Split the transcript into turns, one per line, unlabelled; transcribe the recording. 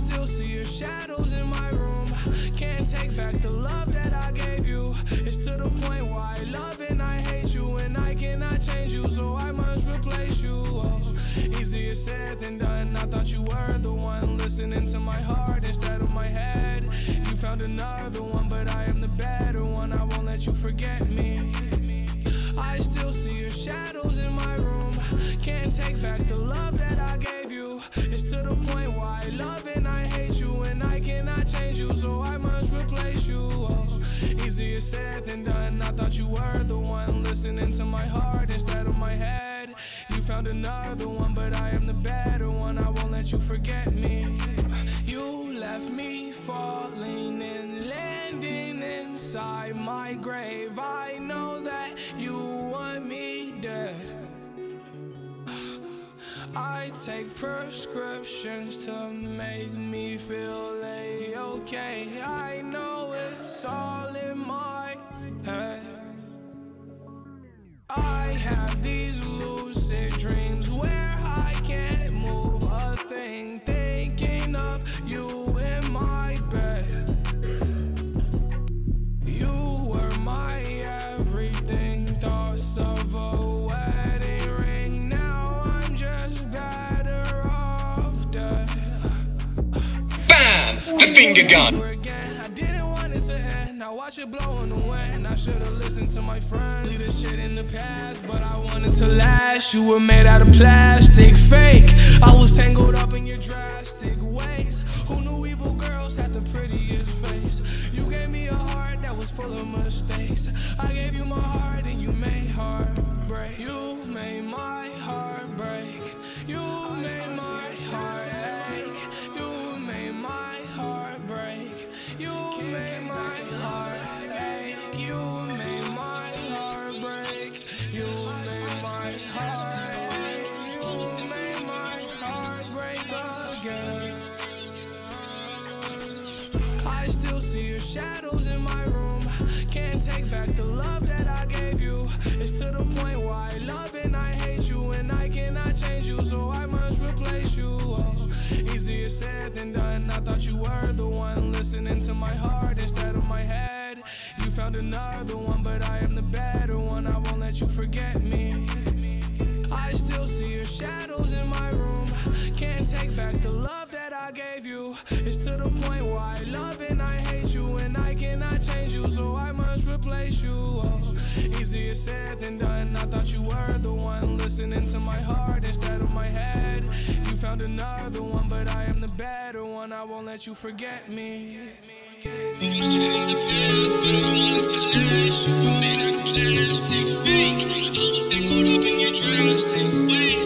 still see your shadows in my room. Can't take back the love that I gave you. It's to the point where I love and I hate you, and I cannot change you, so I must replace you. Oh, easier said than done. I thought you were the one listening to my heart instead of my head. You found another one, but I am the better one. I won't let you forget me. I still see your shadows in my room. Can't take back the love that I gave you. It's to the point where I love and I hate you, and I cannot change you, so I must replace you. Oh, easier said than done. I thought you were the one listening to my heart instead of my head. You found another one, but I am the better one. I won't let you forget me. You left me falling and landing inside my grave. I know that you want me dead. I take prescriptions to make me feel okay. I know it's all in my head. I have these lucid dreams where I can't move a thing, thinking of you in my bed. You were my everything, thoughts of a wedding ring. Now I'm just better off dead.
Bam! The finger gun.
I didn't want it to end. Now watch it blow in the wind. I should've listened to my friends. Leave this shit in the past, but I wanted to last. You were made out of plastic, fake. I was tangled up in your drastic ways. Who knew evil girls had the prettiest face? You gave me a heart that was full of mistakes. I gave you my heart and you made heartbreak. You made my heart break. You made my heart ache. You made my heart break. You made my heart ache. You made my heart break. You made my heart ache. You made my heart break again. I still see your shadows in my room. Can't take back the love that I gave you. It's to the point where I love and I hate you, and I cannot change you, so I must replace you. Oh, easier said than done. I thought you were the one listening to my heart instead of my head. You found another one, but I am the better one. I won't let you forget me. I still see your shadows in my room. Can't take back the love that I gave you. It's to the point where I love and I hate you, and I cannot change you, so I must replace you. Oh, easier said than done. I thought you were the one listening to my heart instead of my head. You found another one, but I am the better one. I won't let you forget me.
You shit in the past, but I wanted to last. You were made out of plastic, fake. I was tangled up in your drastic ways.